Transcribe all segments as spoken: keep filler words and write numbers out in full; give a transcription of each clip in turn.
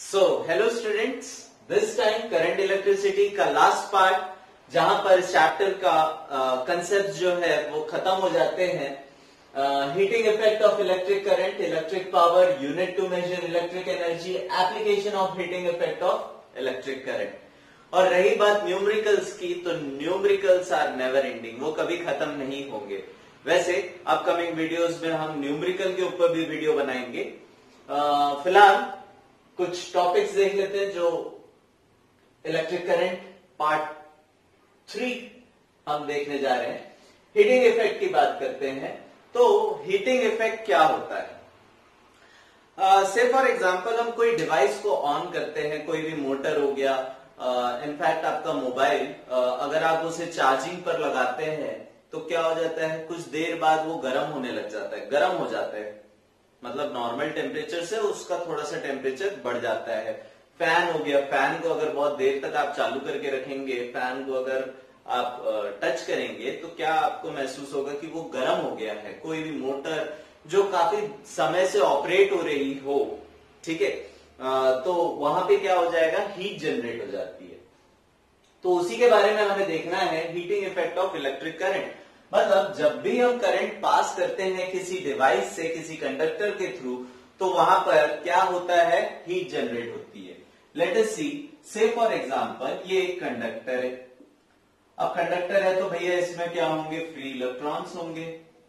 So hello students, this time current electricity का last part जहां पर चैप्टर का कंसेप्ट uh, जो है वो खत्म हो जाते हैं। Heating effect of electric current, electric power, unit to measure electric energy, application of heating effect of electric current. और रही बात न्यूमेरिकल्स की, तो न्यूमेरिकल्स आर नेवर एंडिंग, वो कभी खत्म नहीं होंगे। वैसे अपकमिंग वीडियोस में हम न्यूमेरिकल के ऊपर भी वीडियो बनाएंगे। uh, फिलहाल कुछ टॉपिक्स देख लेते हैं जो इलेक्ट्रिक करंट पार्ट थ्री हम देखने जा रहे हैं। हीटिंग इफेक्ट की बात करते हैं। तो हीटिंग इफेक्ट क्या होता है? से फॉर एग्जांपल हम कोई डिवाइस को ऑन करते हैं, कोई भी मोटर हो गया, इनफैक्ट uh, आपका मोबाइल, uh, अगर आप उसे चार्जिंग पर लगाते हैं तो क्या हो जाता है, कुछ देर बाद वो गर्म होने लग जाता है, गर्म हो जाता है, मतलब नॉर्मल टेम्परेचर से उसका थोड़ा सा टेम्परेचर बढ़ जाता है। फैन हो गया, फैन को अगर बहुत देर तक आप चालू करके रखेंगे, फैन को अगर आप टच करेंगे तो क्या आपको महसूस होगा कि वो गर्म हो गया है। कोई भी मोटर जो काफी समय से ऑपरेट हो रही हो, ठीक है, तो वहां पे क्या हो जाएगा, हीट जनरेट हो जाती है। तो उसी के बारे में हमें देखना है, heating effect of electric current. मतलब जब भी हम करंट पास करते हैं किसी डिवाइस से, किसी कंडक्टर के थ्रू, तो वहां पर क्या होता है, हीट जनरेट होती है। लेट अस सी, से फॉर एग्जांपल ये एक कंडक्टर है। अब कंडक्टर है तो भैया इसमें क्या होंगे, फ्री इलेक्ट्रॉन्स होंगे।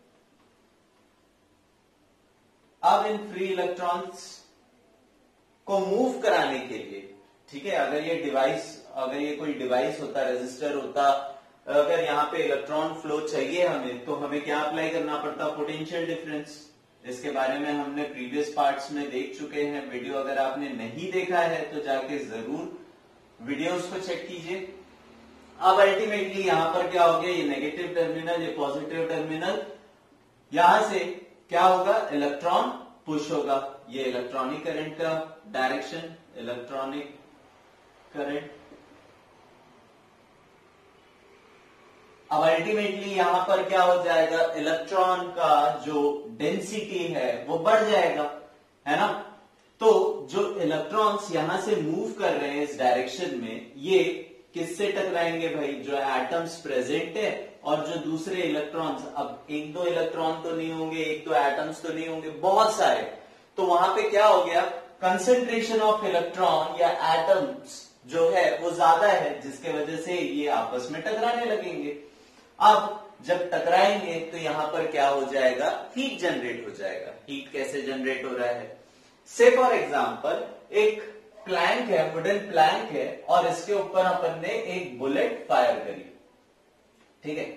अब इन फ्री इलेक्ट्रॉन्स को मूव कराने के लिए, ठीक है, अगर ये डिवाइस, अगर ये कोई डिवाइस होता, रेजिस्टर होता, अगर यहाँ पे इलेक्ट्रॉन फ्लो चाहिए हमें, तो हमें क्या अप्लाई करना पड़ता, पोटेंशियल डिफरेंस। इसके बारे में हमने प्रीवियस पार्ट्स में देख चुके हैं। वीडियो अगर आपने नहीं देखा है तो जाके जरूर वीडियोस को चेक कीजिए। अब अल्टीमेटली यहां पर क्या हो गया, ये नेगेटिव टर्मिनल, ये पॉजिटिव टर्मिनल, यहां से क्या होगा, इलेक्ट्रॉन पुश होगा। ये इलेक्ट्रॉनिक करंट का डायरेक्शन, इलेक्ट्रॉनिक करंट। अब अल्टीमेटली यहां पर क्या हो जाएगा, इलेक्ट्रॉन का जो डेंसिटी है वो बढ़ जाएगा, है ना। तो जो इलेक्ट्रॉन्स यहां से मूव कर रहे हैं इस डायरेक्शन में, ये किससे टकराएंगे भाई, जो एटम्स प्रेजेंट है और जो दूसरे इलेक्ट्रॉन्स। अब एक दो इलेक्ट्रॉन तो नहीं होंगे, एक दो एटम्स तो नहीं होंगे, बहुत सारे। तो वहां पे क्या हो गया, कंसेंट्रेशन ऑफ इलेक्ट्रॉन या एटम्स जो है वो ज्यादा है, जिसके वजह से ये आपस में टकराने लगेंगे। अब जब टकराएंगे तो यहां पर क्या हो जाएगा, हीट जनरेट हो जाएगा। हीट कैसे जनरेट हो रहा है, से फॉर एग्जांपल एक प्लैंक है, वुडन प्लैंक है, और इसके ऊपर अपन ने एक बुलेट फायर करी, ठीक है,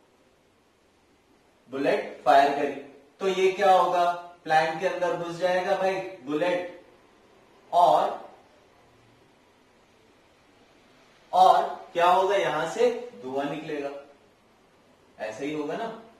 बुलेट फायर करी, तो ये क्या होगा, प्लैंक के अंदर घुस जाएगा भाई बुलेट, और और क्या होगा, यहां से धुआं निकलेगा, ऐसा ही होगा ना।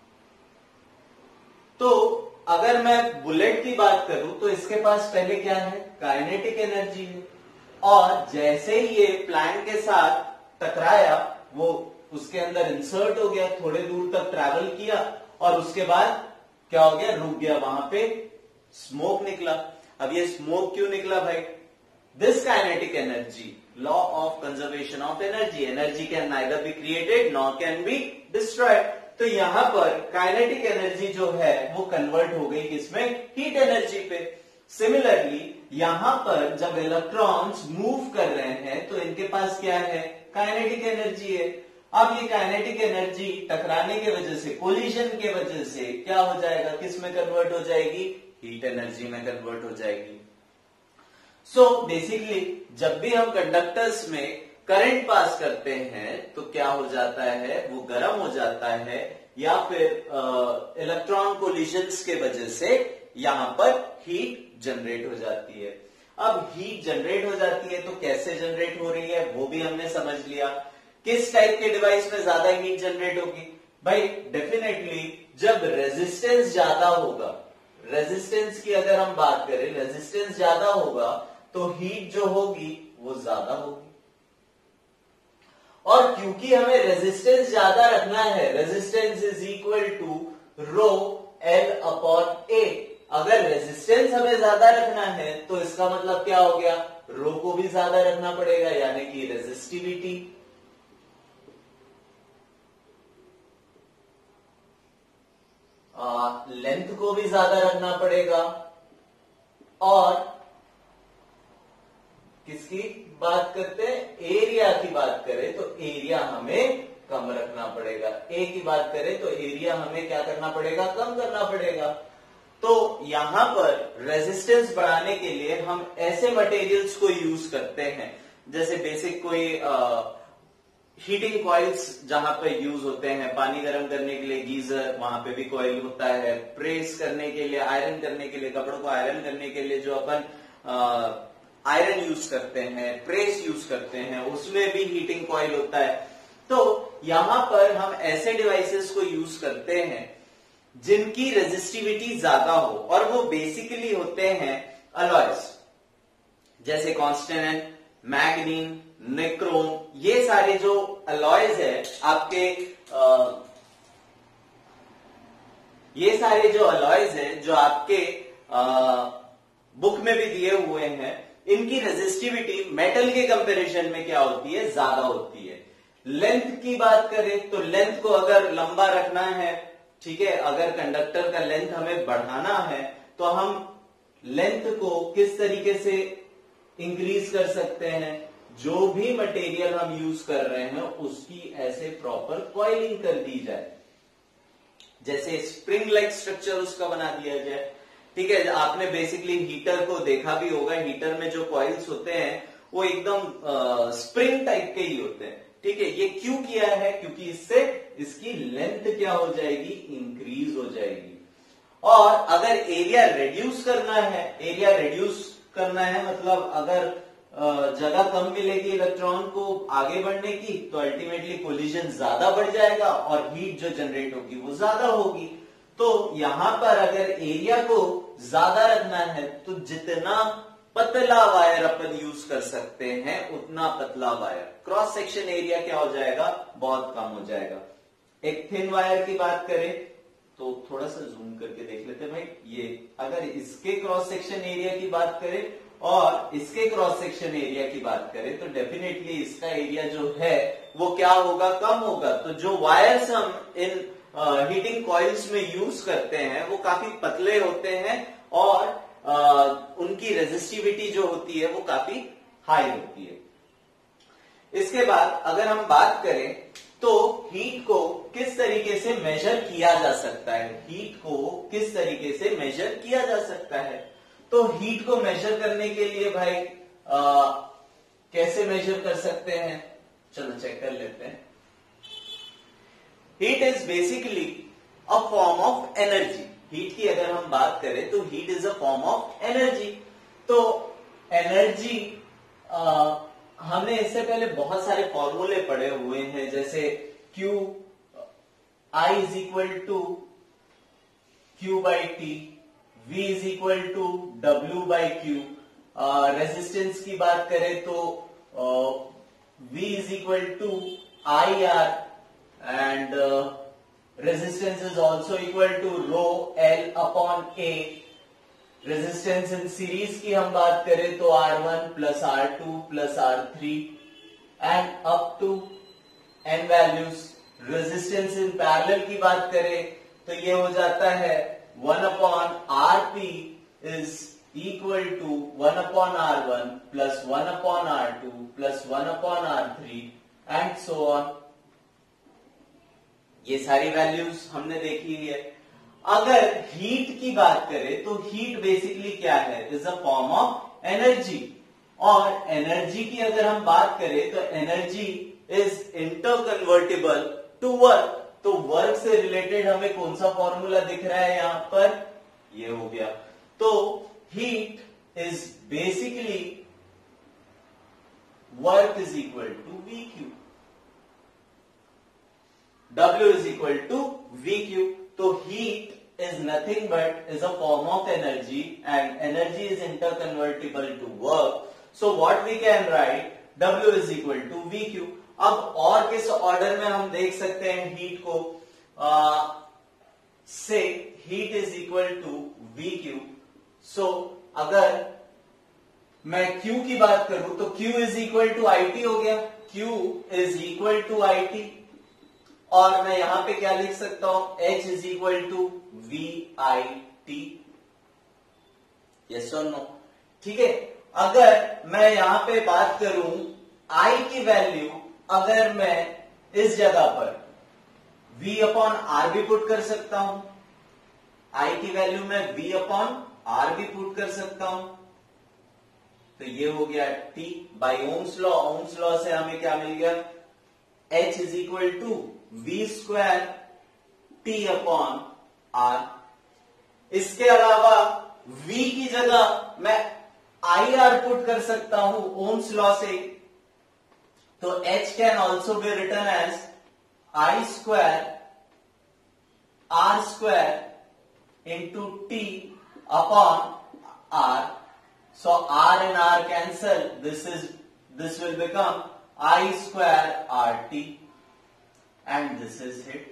तो अगर मैं बुलेट की बात करूं तो इसके पास पहले क्या है, काइनेटिक एनर्जी है, और जैसे ही ये प्लैंक के साथ टकराया, वो उसके अंदर इंसर्ट हो गया, थोड़े दूर तक ट्रैवल किया, और उसके बाद क्या हो गया, रुक गया, वहां पे स्मोक निकला। अब ये स्मोक क्यों निकला भाई, this kinetic energy, law of conservation of energy, energy can neither be created nor can be destroyed. तो यहां पर काइनेटिक एनर्जी जो है वो कन्वर्ट हो गई किसमें, हीट एनर्जी पे। सिमिलरली यहां पर जब इलेक्ट्रॉन्स मूव कर रहे हैं तो इनके पास क्या है, काइनेटिक एनर्जी है। अब ये काइनेटिक एनर्जी टकराने के वजह से, कोलिजन के वजह से क्या हो जाएगा, किस में कन्वर्ट हो जाएगी, हीट एनर्जी में कन्वर्ट हो जाएगी। सो so, बेसिकली जब भी हम कंडक्टर्स में करंट पास करते हैं तो क्या हो जाता है, वो गर्म हो जाता है, या फिर इलेक्ट्रॉन कोलिजन्स के वजह से यहां पर हीट जनरेट हो जाती है। अब हीट जनरेट हो जाती है तो कैसे जनरेट हो रही है वो भी हमने समझ लिया। किस टाइप के डिवाइस में ज्यादा हीट जनरेट होगी भाई, डेफिनेटली जब रेजिस्टेंस ज्यादा होगा, रेजिस्टेंस की अगर हम बात करें, रेजिस्टेंस ज्यादा होगा तो हीट जो होगी वो ज्यादा होगी। और क्योंकि हमें रेजिस्टेंस ज्यादा रखना है, resistance is equal to rho L upon A, अगर रेजिस्टेंस हमें ज्यादा रखना है तो इसका मतलब क्या हो गया, रो को भी ज्यादा रखना पड़ेगा, यानी कि रेजिस्टिविटी। लेंथ को भी ज्यादा रखना पड़ेगा, और किसकी बात करते हैं, एरिया की बात करें तो एरिया हमें कम रखना पड़ेगा। ए की बात करें तो एरिया हमें क्या करना पड़ेगा, कम करना पड़ेगा। तो यहां पर रेजिस्टेंस बढ़ाने के लिए हम ऐसे मटेरियल्स को यूज करते हैं, जैसे बेसिक कोई हीटिंग कॉइल्स जहां पे यूज होते हैं, पानी गर्म करने के लिए गीजर, वहां पे भी कॉइल होता है, प्रेस करने के लिए, आयरन करने के लिए, कपड़ों को आयरन करने के लिए जो अपन आयरन यूज करते हैं, प्रेस यूज करते हैं, उसमें भी हीटिंग कॉइल होता है। तो यहां पर हम ऐसे डिवाइसेस को यूज करते हैं जिनकी रेजिस्टिविटी ज्यादा हो, और वो बेसिकली होते हैं अलॉयज, जैसे कॉन्स्टेंट, मैग्नीन, निक्रोम। ये सारे जो अलॉयज है आपके आ, ये सारे जो अलॉयज है जो आपके आ, बुक में भी दिए हुए हैं, इनकी रेजिस्टिविटी मेटल के कंपैरिजन में क्या होती है, ज्यादा होती है। लेंथ की बात करें तो लेंथ को अगर लंबा रखना है, ठीक है, अगर कंडक्टर का लेंथ हमें बढ़ाना है तो हम लेंथ को किस तरीके से इंक्रीज कर सकते हैं, जो भी मटेरियल हम यूज कर रहे हैं उसकी ऐसे प्रॉपर कॉइलिंग कर दी जाए, जैसे स्प्रिंग लाइक स्ट्रक्चर उसका बना दिया जाए। ठीक है, आपने बेसिकली हीटर को देखा भी होगा, हीटर में जो कॉइल्स होते हैं वो एकदम स्प्रिंग टाइप के ही होते हैं। ठीक है, ये क्यों किया है, क्योंकि इससे इसकी लेंथ क्या हो जाएगी, इंक्रीज हो जाएगी। और अगर एरिया रिड्यूस करना है, एरिया रिड्यूस करना है मतलब अगर जगह कम मिलेगी इलेक्ट्रॉन को आगे बढ़ने की, तो अल्टीमेटली कोलिजन ज्यादा बढ़ जाएगा और हीट जो जनरेट होगी वो ज्यादा होगी। तो यहां पर अगर एरिया को ज्यादा रखना है तो जितना पतला वायर अपन यूज कर सकते हैं उतना पतला वायर, क्रॉस सेक्शन एरिया क्या हो जाएगा, बहुत कम हो जाएगा। एक थिन वायर की बात करें तो थोड़ा सा जूम करके देख लेते हैं भाई, ये अगर इसके क्रॉस सेक्शन एरिया की बात करें और इसके क्रॉस सेक्शन एरिया की बात करें तो डेफिनेटली इसका एरिया जो है वो क्या होगा, कम होगा। तो जो वायर्स हम इन हीटिंग कॉइल्स में यूज करते हैं वो काफी पतले होते हैं और uh, उनकी रेजिस्टिविटी जो होती है वो काफी हाई होती है। इसके बाद अगर हम बात करें तो हीट को किस तरीके से मेजर किया जा सकता है, हीट को किस तरीके से मेजर किया जा सकता है। तो हीट को मेजर करने के लिए भाई आ, कैसे मेजर कर सकते हैं, चलो चेक कर लेते हैं। Heat is basically a form of energy. Heat की अगर हम बात करें तो heat is a form of energy. तो एनर्जी हमने इससे पहले बहुत सारे फॉर्मूले पढ़े हुए हैं, जैसे Q I is equal to Q by T, V is equal to W by Q. Resistance की बात करें तो uh, V is equal to I R and resistance is also equal to rho L upon A. Resistance in series की हम बात करें तो R one plus R two plus R three and up to N values. Resistance in parallel की बात करें तो ये हो जाता है one upon R P is equal to one upon R one plus one upon R two plus one upon R three and so on. ये सारी वैल्यूज हमने देखी है। अगर हीट की बात करें तो हीट बेसिकली क्या है, is a form of energy. और एनर्जी की अगर हम बात करें तो energy is interconvertible to work. तो वर्क से रिलेटेड हमें कौन सा फॉर्मूला दिख रहा है यहां पर, ये हो गया। तो heat is basically work is equal to V Q, W is equal to V Q. तो heat is nothing but is a form of energy and energy is interconvertible to work. So what we can write, W is equal to V Q. अब और किस order में हम देख सकते हैं heat को, से heat is equal to V Q. So अगर मैं Q की बात करूं तो Q is equal to I T हो गया, Q is equal to I T, और मैं यहां पे क्या लिख सकता हूं, H is equal to V I T. Yes और नो? ठीक है। अगर मैं यहां पे बात करूं I की वैल्यू, अगर मैं इस जगह पर V अपॉन आर भी पुट कर सकता हूं, I की वैल्यू में V अपॉन आर भी पुट कर सकता हूं, तो ये हो गया T by Ohm's law. Ohm's law से हमें क्या मिल गया, H is equal to V square T upon R. इसके अलावा V की जगह मैं आई आर पुट कर सकता हूं ओम्स लॉ से, तो H can also be written as I square R square into T upon R. So R and R cancel. This is this will become I square R T, and this is it.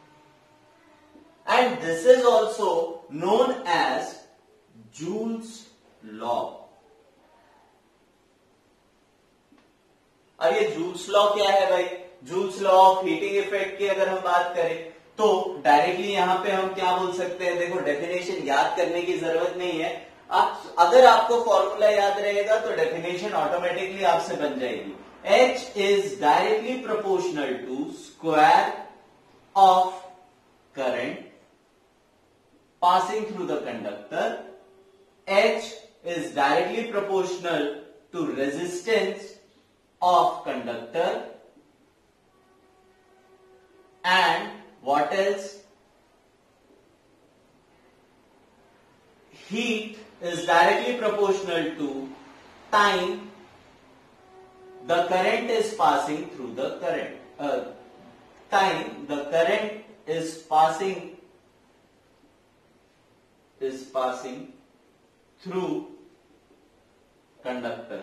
And this is also known as Joule's law. अब ये joules law क्या है भाई? Joule's law of heating effect की अगर हम बात करें तो डायरेक्टली यहां पे हम क्या बोल सकते हैं, देखो डेफिनेशन याद करने की जरूरत नहीं है, आप अगर आपको फॉर्मूला याद रहेगा तो डेफिनेशन ऑटोमेटिकली आपसे बन जाएगी। H is directly proportional to square of current passing through the conductor, H is directly proportional to resistance of conductor, and what else? Heat is directly proportional to time the current is passing through the current uh, time the current is passing is passing through conductor.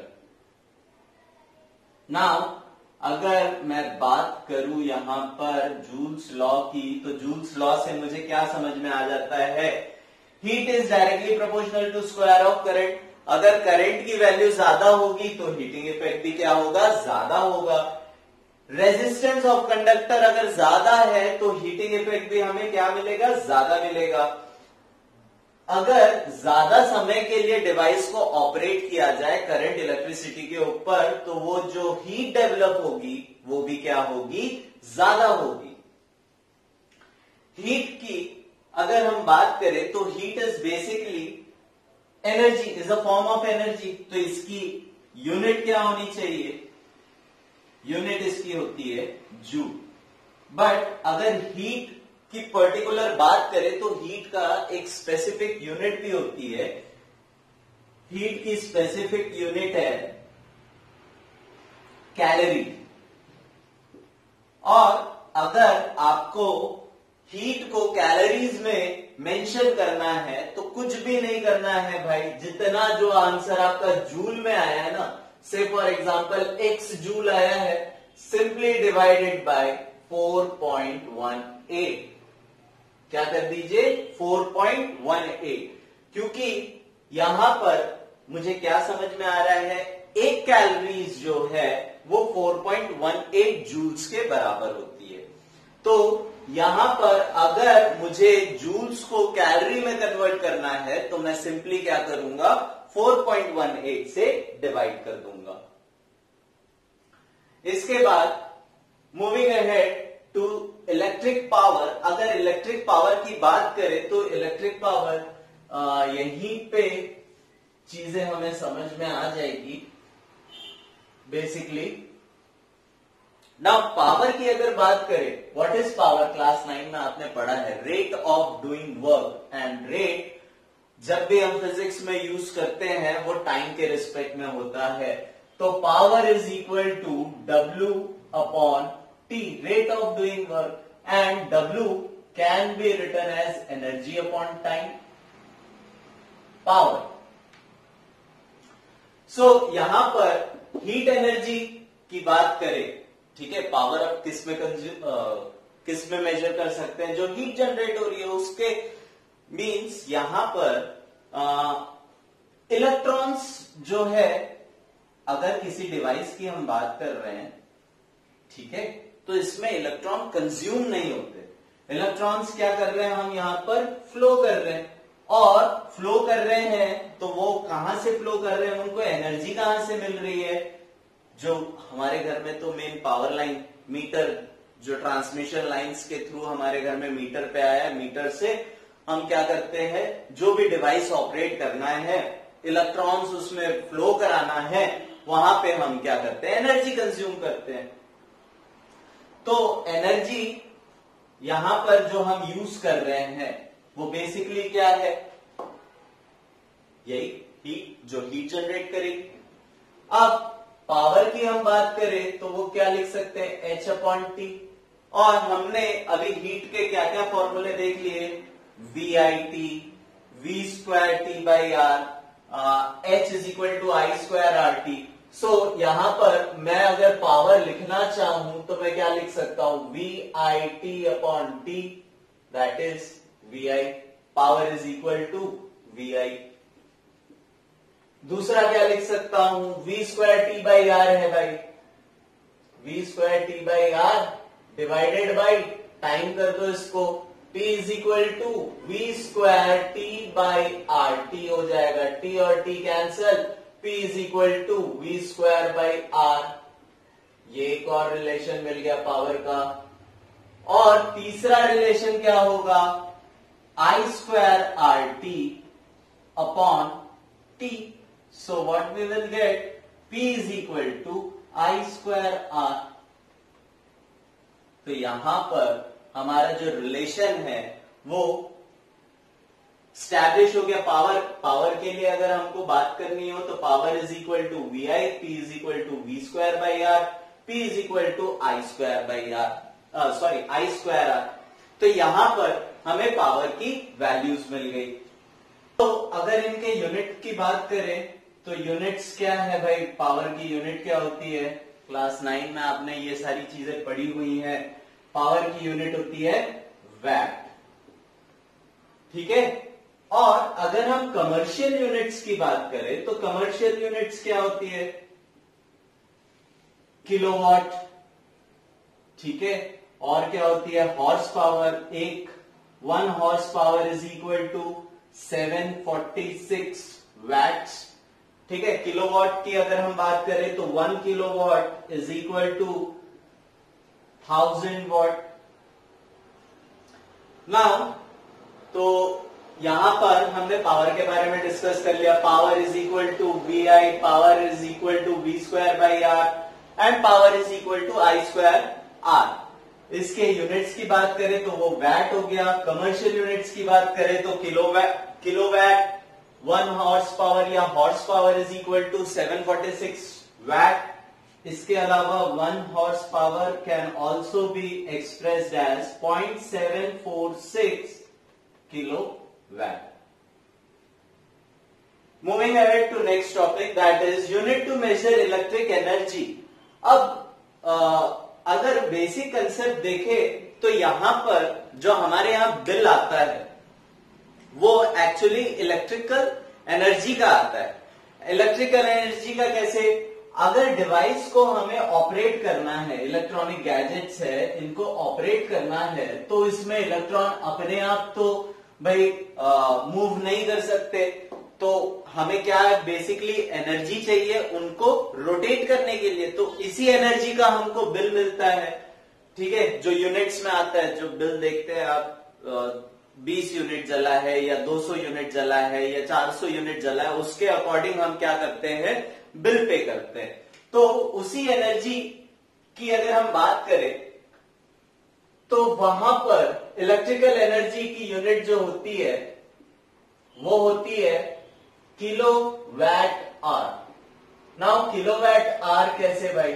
Now अगर मैं बात करूं यहां पर joules law की, तो joules law से मुझे क्या समझ में आ जाता है, heat is directly proportional to square of current. अगर करंट की वैल्यू ज्यादा होगी तो हीटिंग इफेक्ट भी क्या होगा, ज्यादा होगा। रेजिस्टेंस ऑफ कंडक्टर अगर ज्यादा है तो हीटिंग इफेक्ट भी हमें क्या मिलेगा, ज्यादा मिलेगा। अगर ज्यादा समय के लिए डिवाइस को ऑपरेट किया जाए करंट इलेक्ट्रिसिटी के ऊपर, तो वो जो हीट डेवलप होगी वो भी क्या होगी, ज्यादा होगी। हीट की अगर हम बात करें तो heat is basically energy, is a form of energy, तो इसकी यूनिट क्या होनी चाहिए, यूनिट इसकी होती है जूल। बट अगर हीट की पर्टिकुलर बात करें तो हीट का एक स्पेसिफिक यूनिट भी होती है, हीट की स्पेसिफिक यूनिट है कैलोरी। और अगर आपको हीट को कैलोरीज में मेंशन करना है तो कुछ भी नहीं करना है भाई, जितना जो आंसर आपका जूल में आया है ना, से फॉर एग्जांपल एक्स जूल आया है, simply divided by four point one eight. क्या कर दीजिए, फोर पॉइंट वन एट, क्योंकि यहां पर मुझे क्या समझ में आ रहा है, एक कैलोरीज जो है वो four point one eight joules के बराबर होती है। तो यहां पर अगर मुझे जूल्स को कैलोरी में कन्वर्ट करना है तो मैं सिंपली क्या करूंगा, फोर पॉइंट वन एट से डिवाइड कर दूंगा। इसके बाद moving ahead to electric power. अगर इलेक्ट्रिक पावर की बात करें तो इलेक्ट्रिक पावर यहीं पे चीजें हमें समझ में आ जाएगी बेसिकली। नाउ पावर की अगर बात करें, what is power, class nine में आपने पढ़ा है, rate of doing work. And rate जब भी हम फिजिक्स में यूज करते हैं वो टाइम के रिस्पेक्ट में होता है, तो power is equal to W upon T, rate of doing work, and W can be written as energy upon time, power. So यहां पर हीट एनर्जी की बात करें, ठीक है, पावर अब किस में कंज्यूम किस में मेजर कर सकते हैं, जो हीट जनरेट हो रही है उसके, मींस यहां पर इलेक्ट्रॉन्स जो है, अगर किसी डिवाइस की हम बात कर रहे हैं, ठीक है, तो इसमें इलेक्ट्रॉन कंज्यूम नहीं होते, इलेक्ट्रॉन्स क्या कर रहे हैं, हम यहां पर फ्लो कर रहे हैं, और फ्लो कर रहे हैं तो वो कहां से फ्लो कर रहे हैं, उनको एनर्जी कहां से मिल रही है, जो हमारे घर में तो मेन पावर लाइन, मीटर, जो ट्रांसमिशन लाइंस के थ्रू हमारे घर में मीटर पे आया है, मीटर से हम क्या करते हैं, जो भी डिवाइस ऑपरेट करना है, इलेक्ट्रॉन्स उसमें फ्लो कराना है, वहां पे हम क्या करते हैं, एनर्जी कंज्यूम करते हैं। तो एनर्जी यहां पर जो हम यूज कर रहे हैं वो बेसिकली क्या है, यही हीट, जो हीट जनरेट करेगी। अब पावर की हम बात करें तो वो क्या लिख सकते हैं, H अपॉन टी, और हमने अभी हीट के क्या क्या फॉर्मूले देख लिए, V I T, V square T by R, H is equal to I square R T. So यहां पर मैं अगर पावर लिखना चाहूं तो मैं क्या लिख सकता हूं, V I T upon T, that is V I, power is equal to V I. दूसरा क्या लिख सकता हूं, V square T by R है भाई, V square T by R divided by, time कर दो इसको, T is equal to V square T by R, T हो जाएगा, T और T cancel, P is equal to V square by R. ये एक और रिलेशन मिल गया पावर का। और तीसरा रिलेशन क्या होगा, I square R T upon T. So what we will get, P is equal to I square R. तो यहां पर हमारा जो रिलेशन है वो स्टैब्लिश हो गया। पावर पावर के लिए अगर हमको बात करनी हो तो power is equal to V I, P is equal to V square by R, P is equal to I square by R, sorry I square R. तो यहां पर हमें पावर की वैल्यूज मिल गई। तो अगर इनके यूनिट की बात करें तो यूनिट्स क्या है भाई, पावर की यूनिट क्या होती है, क्लास नाइन में आपने ये सारी चीजें पढ़ी हुई है। पावर की यूनिट होती है वैट, ठीक है। और अगर हम कमर्शियल यूनिट्स की बात करें तो कमर्शियल यूनिट्स क्या होती है, किलोवाट, ठीक है। और क्या होती है, हॉर्स पावर। एक one horse power is equal to seven forty six watts, ठीक है। किलोवाट की अगर हम बात करें तो one kilowatt is equal to thousand watt. Now तो यहां पर हमने पावर के बारे में डिस्कस कर लिया। Power is equal to V I, power is equal to V square by R, and power is equal to I square R. इसके यूनिट्स की बात करें तो वो वैट हो गया। कमर्शियल यूनिट्स की बात करें तो kilowatt, kilowatt one horse power या horse power is equal to seven forty six watt. इसके अलावा one horse power can also be expressed as point seven four six kilo watt. Moving ahead to next topic, that is unit to measure electric energy. अब आ, अगर basic concept देखें तो यहां पर जो हमारे यहां बिल आता है वो एक्चुअली इलेक्ट्रिकल एनर्जी का आता है। इलेक्ट्रिकल एनर्जी का कैसे, अगर डिवाइस को हमें ऑपरेट करना है, इलेक्ट्रॉनिक गैजेट्स है, इनको ऑपरेट करना है, तो इसमें इलेक्ट्रॉन अपने आप तो भाई मूव नहीं कर सकते, तो हमें क्या है, बेसिकली एनर्जी चाहिए उनको रोटेट करने के लिए। तो इसी एनर्जी का हमको बिल मिलता है, ठीक है, जो यूनिट्स में आता है। जो बिल देखते हैं आप, बीस यूनिट जला है या दो सौ यूनिट जला है या चार सौ यूनिट जला है, उसके अकॉर्डिंग हम क्या करते हैं, बिल पे करते हैं। तो उसी एनर्जी की अगर हम बात करें तो वहां पर इलेक्ट्रिकल एनर्जी की यूनिट जो होती है वो होती है kilo watt hour. Now kilo watt hour कैसे भाई,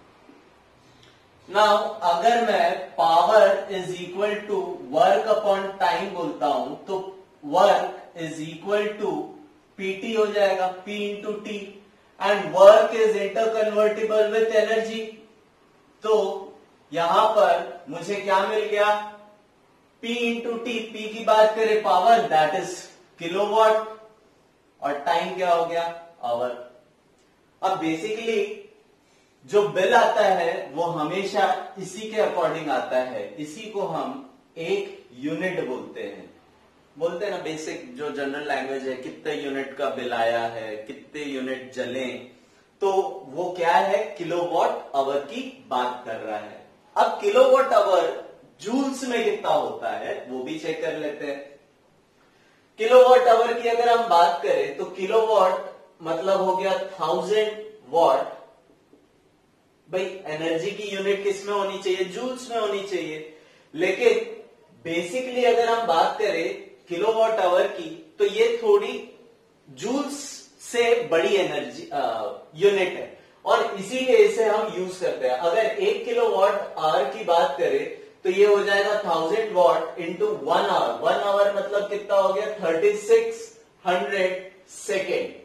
नाउ अगर मैं power is equal to work upon time बोलता हूं तो work is equal to PT हो जाएगा, P into T, and work is interconvertible with energy. तो यहां पर मुझे क्या मिल गया, P इंटू टी, पी की बात करें पावर, दैट इज किलोवाट, और टाइम क्या हो गया, आवर। अब बेसिकली जो बिल आता है वो हमेशा इसी के अकॉर्डिंग आता है, इसी को हम एक यूनिट बोलते हैं, बोलते हैं ना बेसिक जो जनरल लैंग्वेज है, कितने यूनिट का बिल आया है, कितने यूनिट जले, तो वो क्या है, किलोवाट आवर की बात कर रहा है। अब किलोवाट आवर जूल्स में कितना होता है वो भी चेक कर लेते हैं। किलोवाट आवर की अगर हम बात करें तो किलोवाट मतलब हो गया थाउजेंड वॉट। भाई एनर्जी की यूनिट किस में होनी चाहिए, जूल्स में होनी चाहिए, लेकिन बेसिकली अगर हम बात करें किलोवाट आवर की तो ये थोड़ी जूल्स से बड़ी एनर्जी यूनिट है, और इसीलिए इसे हम यूज करते हैं। अगर एक किलोवाट आवर की बात करें तो ये हो जाएगा thousand watt into one hour. One hour मतलब कितना हो गया, थर्टी सिक्स हंड्रेड सेकेंड,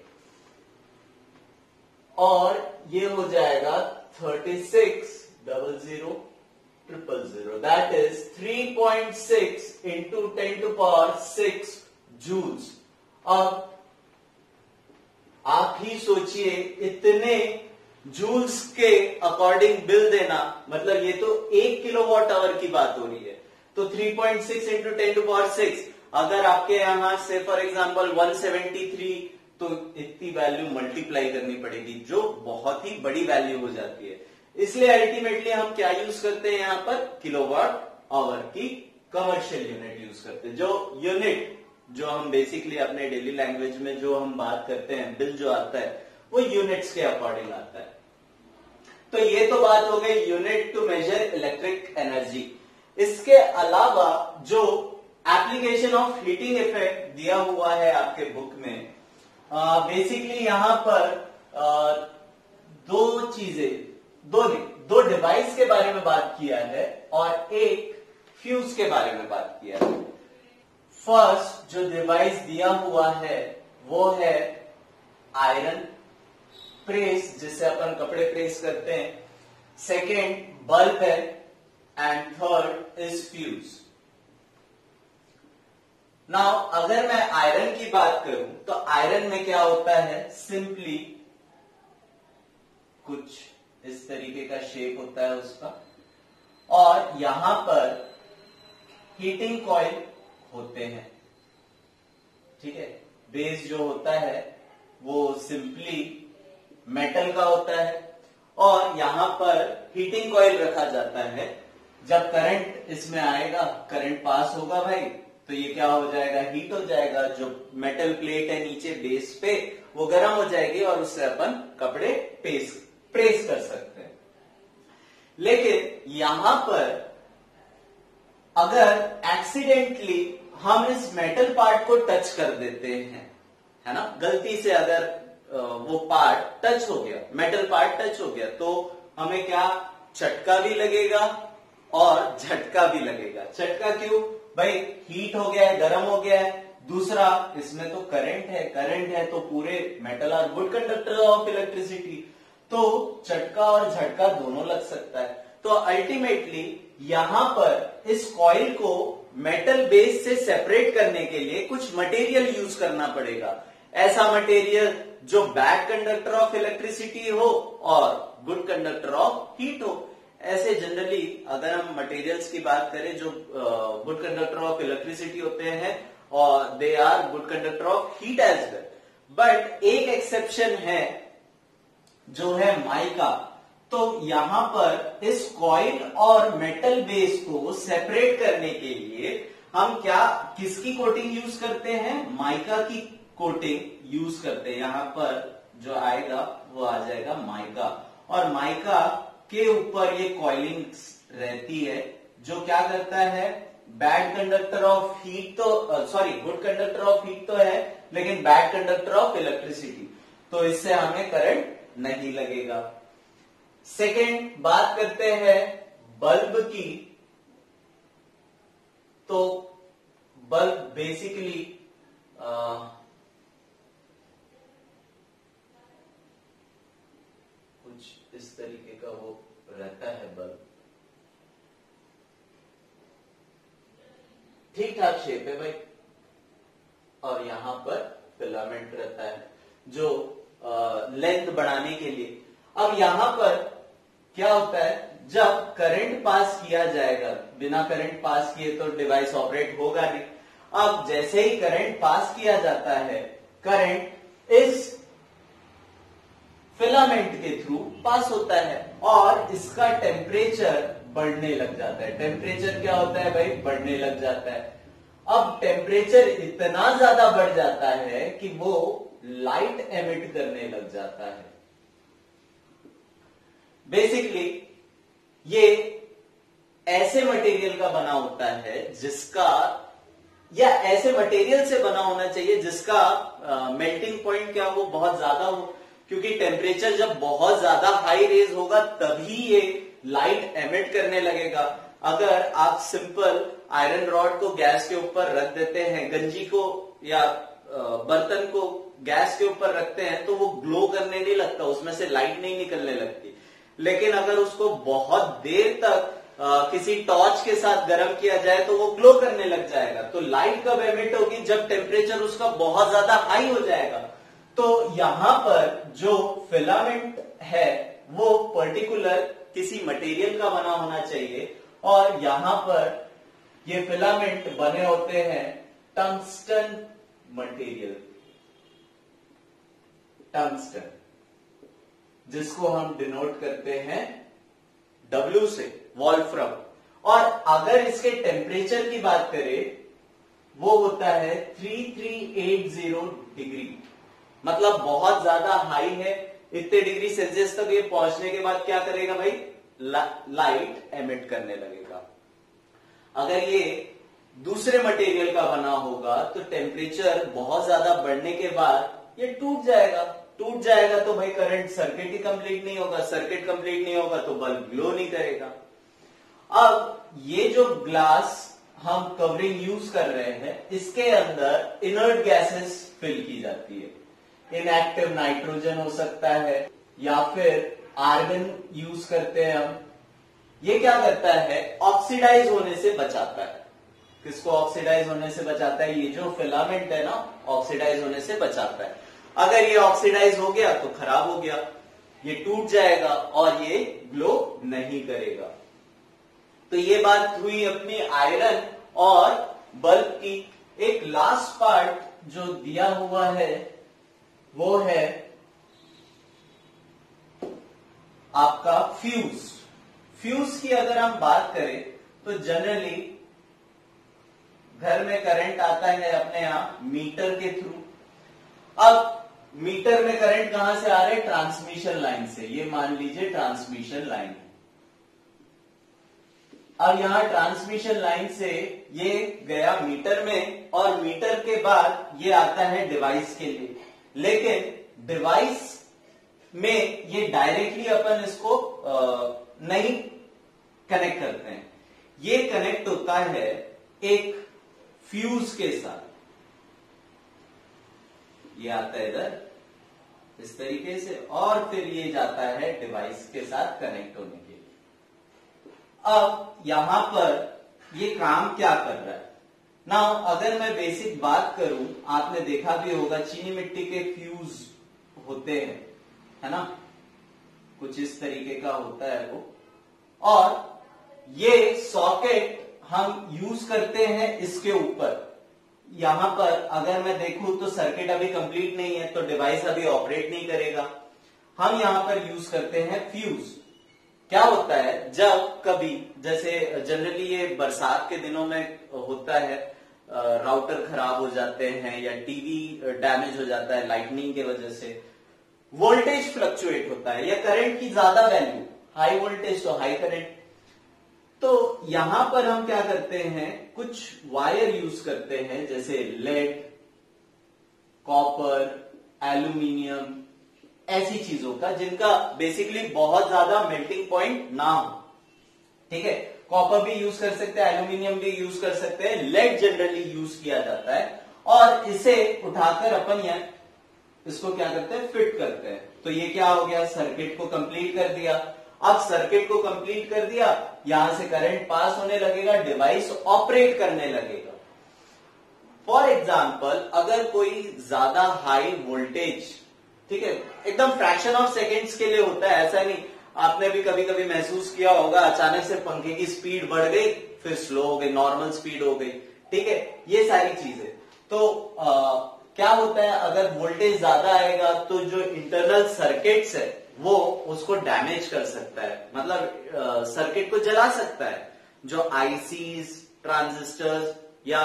और ये हो जाएगा thirty six double zero triple zero, that is three point six into ten to power six joules. अब आप ही सोचिए, इतने जूल्स के अकॉर्डिंग बिल देना, मतलब ये तो एक किलोवाट आवर की बात हो रही है, तो three point six into ten to power six, अगर आपके यहां से for example one seventy three, तो इतनी वैल्यू मल्टीप्लाई करनी पड़ेगी, जो बहुत ही बड़ी वैल्यू हो जाती है। इसलिए अल्टीमेटली हम क्या यूज करते हैं, यहां पर किलोवाट आवर की कमर्शियल यूनिट यूज करते हैं। जो यूनिट जो हम बेसिकली अपने डेली लैंग्वेज में जो हम बात करते हैं, बिल जो आता है वो यूनिट्स के अकॉर्डिंग आता है। तो ये तो बात हो गई unit to measure electric energy. इसके अलावा जो एप्लीकेशन ऑफ हीटिंग इफेक्ट दिया हुआ है आपके बुक में, बेसिकली यहां पर आ, दो चीजें, दो नहीं दो डिवाइस के बारे में बात किया है और एक फ्यूज के बारे में बात किया है। फर्स्ट जो डिवाइस दिया हुआ है वो है आयरन प्रेस, जिससे अपन कपड़े प्रेस करते हैं। सेकेंड बल्ब है, and third is fuse. Now अगर मैं आयरन की बात करूं तो आयरन में क्या होता है, सिंपली कुछ इस तरीके का शेप होता है उसका, और यहां पर हीटिंग कॉइल होते हैं, ठीक है। बेस जो होता है वो सिंपली मेटल का होता है, और यहां पर हीटिंग कॉइल रखा जाता है। जब करंट इसमें आएगा, करंट पास होगा भाई, तो ये क्या हो जाएगा, हीट हो जाएगा। जो मेटल प्लेट है नीचे बेस पे वो गर्म हो जाएगी, और उससे अपन कपड़े प्रेस प्रेस कर सकते हैं। लेकिन यहां पर अगर एक्सीडेंटली हम इस मेटल पार्ट को टच कर देते हैं, है ना, गलती से अगर वो पार्ट टच हो गया, मेटल पार्ट टच हो गया, तो हमें क्या, झटका भी लगेगा और झटका भी लगेगा। झटका क्यों भाई, हीट हो गया है, गर्म हो गया है। दूसरा, इसमें तो करंट है, करंट है तो पूरे metal are good conductor of electricity, तो झटका और झटका दोनों लग सकता है। तो अल्टीमेटली यहां पर इस कॉइल को मेटल बेस से सेपरेट करने के लिए कुछ मटेरियल यूज करना पड़ेगा। ऐसा मटेरियल जो बैड कंडक्टर ऑफ इलेक्ट्रिसिटी हो और गुड कंडक्टर ऑफ हीट हो। ऐसे जनरली अगर हम मटेरियल्स की बात करें जो गुड कंडक्टर ऑफ इलेक्ट्रिसिटी होते हैं, और they are good conductor of heat as well. But एक एक्सेप्शन है जो है माइका। तो यहां पर इस कॉइल और मेटल बेस को सेपरेट करने के लिए हम क्या, किसकी कोटिंग यूज करते हैं, माइका की कोटिंग यूज करते हैं। यहां पर जो आएगा वो आ जाएगा माइका, और माइका के ऊपर ये कॉइलिंग रहती है जो क्या करता है, बैड कंडक्टर ऑफ हीट तो sorry good conductor of heat तो है, लेकिन बैड कंडक्टर ऑफ इलेक्ट्रिसिटी, तो इससे हमें करंट नहीं लगेगा। सेकेंड बात करते हैं बल्ब की। तो बल्ब बेसिकली कुछ इस तरीके का वो रहता है बल्ब, ठीक ठाक शेप है भाई, और यहां पर फिलामेंट रहता है जो लेंथ बढ़ाने के लिए। अब यहां पर क्या होता है, जब करंट पास किया जाएगा, बिना करंट पास किए तो डिवाइस ऑपरेट होगा नहीं। अब जैसे ही करंट पास किया जाता है, करंट इस फिलामेंट के थ्रू पास होता है और इसका टेम्परेचर बढ़ने लग जाता है। टेम्परेचर क्या होता है भाई, बढ़ने लग जाता है। अब टेम्परेचर इतना ज्यादा बढ़ जाता है कि वो लाइट एमिट करने लग जाता है। बेसिकली ये ऐसे मटेरियल का बना होता है जिसका, या ऐसे मटेरियल से बना होना चाहिए जिसका मेल्टिंग पॉइंट क्या वो बहुत ज्यादा हो, क्योंकि टेम्परेचर जब बहुत ज्यादा हाई रेज होगा तभी ये लाइट एमिट करने लगेगा। अगर आप सिंपल आयरन रॉड को गैस के ऊपर रख देते हैं, गंजी को या बर्तन को गैस के ऊपर रखते हैं तो वो ग्लो करने नहीं लगता, उसमें से लाइट नहीं निकलने लगती। लेकिन अगर उसको बहुत देर तक आ, किसी टॉर्च के साथ गर्म किया जाए तो वो ग्लो करने लग जाएगा। तो लाइट कब एमिट होगी, जब टेम्परेचर उसका बहुत ज्यादा हाई हो जाएगा। तो यहां पर जो फिलामेंट है वो पर्टिकुलर किसी मटेरियल का बना होना चाहिए, और यहां पर ये फिलामेंट बने होते हैं टंगस्टन मटेरियल, टंगस्टन, जिसको हम डिनोट करते हैं W से, वॉल्फ्रम। और अगर इसके टेम्परेचर की बात करें, वो होता है three three eight zero degree, मतलब बहुत ज्यादा हाई है। इतने डिग्री सेल्सियस तक ये पहुंचने के बाद क्या करेगा भाई, ला, लाइट एमिट करने लगेगा। अगर ये दूसरे मटेरियल का बना होगा तो टेम्परेचर बहुत ज्यादा बढ़ने के बाद ये टूट जाएगा। टूट जाएगा तो भाई करंट सर्किट ही कंप्लीट नहीं होगा, सर्किट कंप्लीट नहीं होगा तो बल्ब ग्लो नहीं करेगा। अब ये जो ग्लास हम कवरिंग यूज कर रहे हैं, इसके अंदर इनर्ट गैसेस फिल की जाती है। इनएक्टिव नाइट्रोजन हो सकता है या फिर आर्गन यूज करते हैं हम। ये क्या करता है, ऑक्सीडाइज होने से बचाता है। किसको ऑक्सीडाइज होने से बचाता है, ये जो फिलामेंट है ना, ऑक्सीडाइज होने से बचाता है। अगर ये ऑक्सीडाइज हो गया तो खराब हो गया, ये टूट जाएगा और ये ग्लो नहीं करेगा। तो ये बात हुई अपनी आयरन और बल्ब की। एक लास्ट पार्ट जो दिया हुआ है वो है आपका फ्यूज। फ्यूज की अगर हम बात करें तो जनरली घर में करंट आता है अपने यहां मीटर के थ्रू। अब मीटर में करंट कहां से आ रहे हैं, ट्रांसमिशन लाइन से। ये मान लीजिए ट्रांसमिशन लाइन है। अब यहां ट्रांसमिशन लाइन से ये गया मीटर में, और मीटर के बाद ये आता है डिवाइस के लिए। लेकिन डिवाइस में ये डायरेक्टली अपन इसको आ, नहीं कनेक्ट करते हैं, ये कनेक्ट होता है एक फ्यूज के साथ। ये आता है इधर इस तरीके से, और फिर ये जाता है डिवाइस के साथ कनेक्ट होने के लिए। अब यहां पर ये काम क्या कर रहा है ना, अगर मैं बेसिक बात करूं, आपने देखा भी होगा चीनी मिट्टी के फ्यूज होते हैं, है ना, कुछ इस तरीके का होता है वो। और ये सॉकेट हम यूज करते हैं इसके ऊपर। यहां पर अगर मैं देखूं तो सर्किट अभी कंप्लीट नहीं है, तो डिवाइस अभी ऑपरेट नहीं करेगा। हम यहां पर यूज करते हैं फ्यूज। क्या होता है, जब कभी जैसे जनरली ये बरसात के दिनों में होता है, राउटर खराब हो जाते हैं या टीवी डैमेज हो जाता है लाइटनिंग के वजह से, वोल्टेज फ्लक्चुएट होता है या करंट की ज्यादा वैल्यू, हाई वोल्टेज तो हाई करंट। तो यहां पर हम क्या करते हैं, कुछ वायर यूज करते हैं, जैसे लेड, कॉपर, एल्यूमिनियम, ऐसी चीजों का जिनका बेसिकली बहुत ज्यादा मेल्टिंग पॉइंट ना हो। ठीक है, कॉपर भी यूज कर सकते हैं, एल्यूमिनियम भी यूज कर सकते हैं, लेड जनरली यूज किया जाता है। और इसे उठाकर अपन यहां इसको क्या करते हैं, फिट करते हैं। तो ये क्या हो गया, सर्किट को कंप्लीट कर दिया। अब सर्किट को कंप्लीट कर दिया, यहां से करंट पास होने लगेगा, डिवाइस ऑपरेट करने लगेगा। फॉर एग्जाम्पल अगर कोई ज्यादा हाई वोल्टेज, ठीक है, एकदम फ्रैक्शन ऑफ सेकेंड्स के लिए होता है, ऐसा नहीं, आपने भी कभी कभी महसूस किया होगा अचानक से पंखे की स्पीड बढ़ गई फिर स्लो हो गई, नॉर्मल स्पीड हो गई, ठीक है, ये सारी चीजें। तो आ, क्या होता है अगर वोल्टेज ज्यादा आएगा तो जो इंटरनल सर्किट्स है वो उसको डैमेज कर सकता है, मतलब सर्किट को जला सकता है। जो आईसीज, ट्रांजिस्टर्स या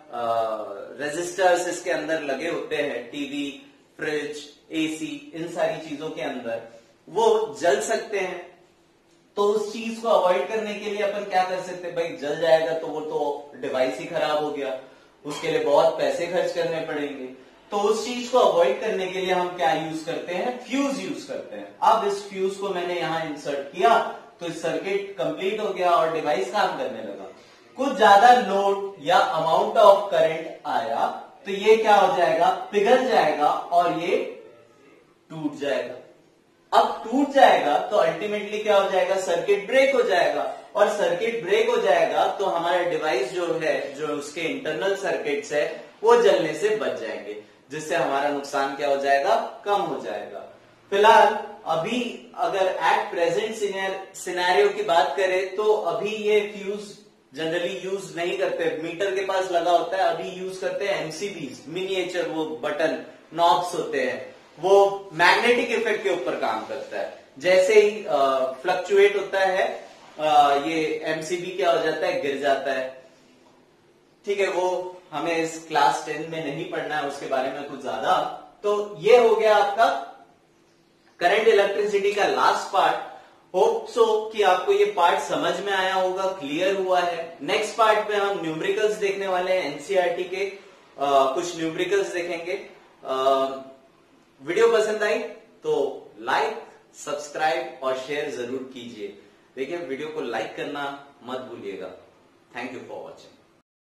रेजिस्टर्स इसके अंदर लगे होते हैं, टीवी, फ्रिज, एसी, इन सारी चीजों के अंदर वो जल सकते हैं। तो उस चीज को अवॉइड करने के लिए अपन क्या कर सकते हैं, भाई जल जाएगा तो वो तो डिवाइस ही खराब हो गया, उसके लिए बहुत पैसे खर्च करने पड़ेंगे। तो उस चीज को अवॉइड करने के लिए हम क्या यूज करते हैं, फ्यूज यूज करते हैं। अब इस फ्यूज को मैंने यहां इंसर्ट किया तो सर्किट कंप्लीट हो गया और डिवाइस काम करने लगा। कुछ ज्यादा लोड या अमाउंट ऑफ करंट आया तो ये क्या हो जाएगा, पिघल जाएगा और ये टूट जाएगा। अब टूट जाएगा तो अल्टीमेटली क्या हो जाएगा, सर्किट ब्रेक हो जाएगा, और सर्किट ब्रेक हो जाएगा तो हमारा डिवाइस जो है, जो उसके इंटरनल सर्किट्स है वो जलने से बच जाएंगे, जिससे हमारा नुकसान क्या हो जाएगा, कम हो जाएगा। फिलहाल अभी अगर एट प्रेजेंट सिनेरियो की बात करें तो अभी ये फ्यूज जनरली यूज नहीं करते, मीटर के पास लगा होता है, अभी यूज करते हैं एमसीबीज, मिनिएचर वो बटन नॉब्स होते हैं, वो मैग्नेटिक इफेक्ट के ऊपर काम करता है। जैसे ही फ्लक्चुएट होता है आ, ये एमसीबी क्या हो जाता है, गिर जाता है, ठीक है, वो हमें इस क्लास टेन में नहीं पढ़ना है उसके बारे में कुछ ज्यादा। तो ये हो गया आपका करंट इलेक्ट्रिसिटी का लास्ट पार्ट। होप सो कि आपको ये पार्ट समझ में आया होगा, क्लियर हुआ है। नेक्स्ट पार्ट में हम न्यूमेरिकल्स देखने वाले हैं, एनसीईआरटी के आ, कुछ न्यूमेरिकल्स देखेंगे। आ, वीडियो पसंद आई तो लाइक, सब्सक्राइब और शेयर जरूर कीजिए। देखिए वीडियो को लाइक करना मत भूलिएगा। Thank you for watching.